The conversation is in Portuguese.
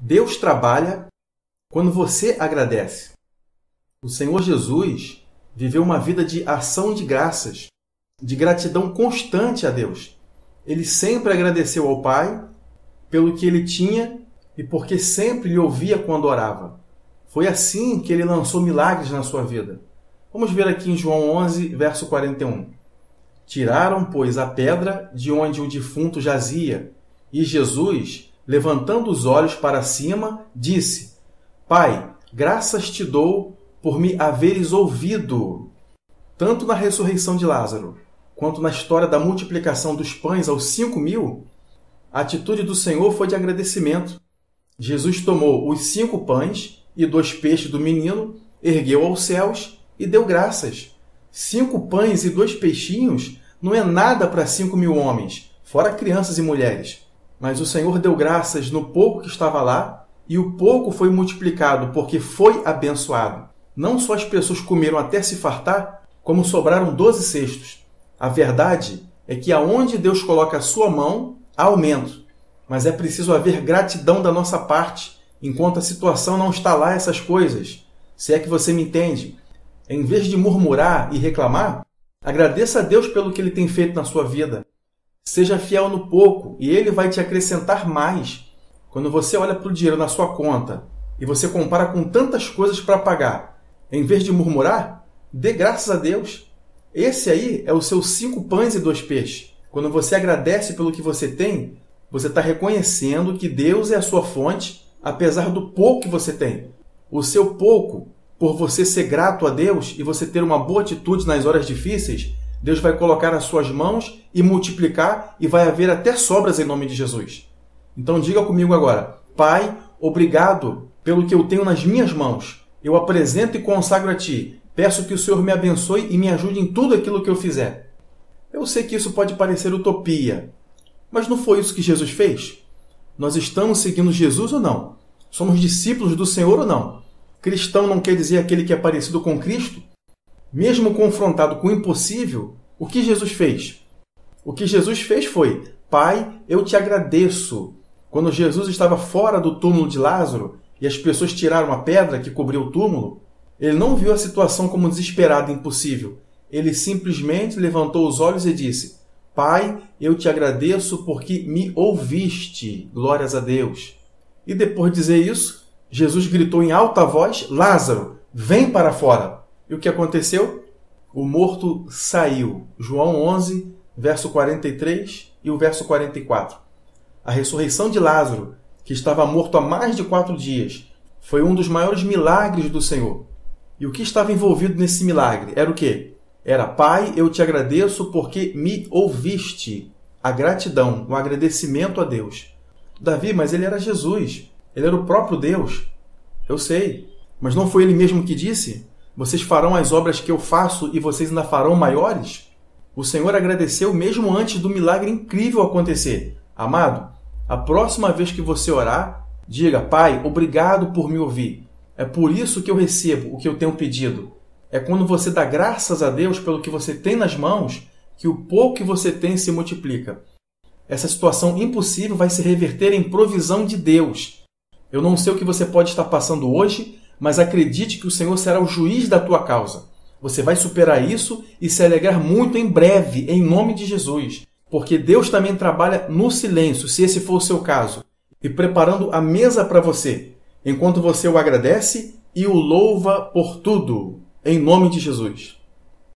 Deus trabalha quando você agradece. O Senhor Jesus viveu uma vida de ação de graças, de gratidão constante a Deus. Ele sempre agradeceu ao Pai pelo que ele tinha e porque sempre lhe ouvia quando orava. Foi assim que ele lançou milagres na sua vida. Vamos ver aqui em João 11, verso 41. Tiraram, pois, a pedra de onde o defunto jazia, e Jesus, levantando os olhos para cima, disse: Pai, graças te dou por me haveres ouvido. Tanto na ressurreição de Lázaro, quanto na história da multiplicação dos pães aos 5.000, a atitude do Senhor foi de agradecimento. Jesus tomou os 5 pães e 2 peixes do menino, ergueu aos céus e deu graças. 5 pães e 2 peixinhos não é nada para 5.000 homens, fora crianças e mulheres. Mas o Senhor deu graças no pouco que estava lá, e o pouco foi multiplicado porque foi abençoado. Não só as pessoas comeram até se fartar, como sobraram 12 cestos. A verdade é que aonde Deus coloca a sua mão, há aumento. Mas é preciso haver gratidão da nossa parte, enquanto a situação não está lá essas coisas. Se é que você me entende. Em vez de murmurar e reclamar, agradeça a Deus pelo que Ele tem feito na sua vida. Seja fiel no pouco e Ele vai te acrescentar mais. Quando você olha para o dinheiro na sua conta e você compara com tantas coisas para pagar, em vez de murmurar, dê graças a Deus. Esse aí é o seu 5 pães e 2 peixes. Quando você agradece pelo que você tem, você está reconhecendo que Deus é a sua fonte, apesar do pouco que você tem. O seu pouco, por você ser grato a Deus e você ter uma boa atitude nas horas difíceis, Deus vai colocar nas suas mãos e multiplicar, e vai haver até sobras em nome de Jesus. Então diga comigo agora: Pai, obrigado pelo que eu tenho nas minhas mãos. Eu apresento e consagro a Ti. Peço que o Senhor me abençoe e me ajude em tudo aquilo que eu fizer. Eu sei que isso pode parecer utopia, mas não foi isso que Jesus fez? Nós estamos seguindo Jesus ou não? Somos discípulos do Senhor ou não? Cristão não quer dizer aquele que é parecido com Cristo? Mesmo confrontado com o impossível, o que Jesus fez? O que Jesus fez foi: Pai, eu te agradeço. Quando Jesus estava fora do túmulo de Lázaro e as pessoas tiraram a pedra que cobriu o túmulo, ele não viu a situação como desesperada e impossível. Ele simplesmente levantou os olhos e disse: Pai, eu te agradeço porque me ouviste. Glórias a Deus. E depois de dizer isso, Jesus gritou em alta voz: Lázaro, vem para fora. E o que aconteceu? O morto saiu. João 11, verso 43 e o verso 44. A ressurreição de Lázaro, que estava morto há mais de 4 dias, foi um dos maiores milagres do Senhor. E o que estava envolvido nesse milagre era o quê? Era: Pai, eu te agradeço porque me ouviste. A gratidão, o agradecimento a Deus. Davi, mas ele era Jesus. Ele era o próprio Deus. Eu sei. Mas não foi ele mesmo que disse: Vocês farão as obras que eu faço e vocês ainda farão maiores? O Senhor agradeceu mesmo antes do milagre incrível acontecer. Amado, a próxima vez que você orar, diga: Pai, obrigado por me ouvir. É por isso que eu recebo o que eu tenho pedido. É quando você dá graças a Deus pelo que você tem nas mãos que o pouco que você tem se multiplica. Essa situação impossível vai se reverter em provisão de Deus. Eu não sei o que você pode estar passando hoje, mas acredite que o Senhor será o juiz da tua causa. Você vai superar isso e se alegrar muito em breve, em nome de Jesus. Porque Deus também trabalha no silêncio, se esse for o seu caso, e preparando a mesa para você, enquanto você o agradece e o louva por tudo, em nome de Jesus.